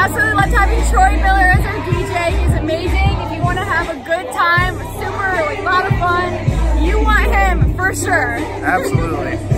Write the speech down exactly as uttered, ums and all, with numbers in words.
absolutely loved having Troy Miller as our D J. He's amazing. If you want to have a good time, super, like, lot of fun, you want him for sure. Absolutely.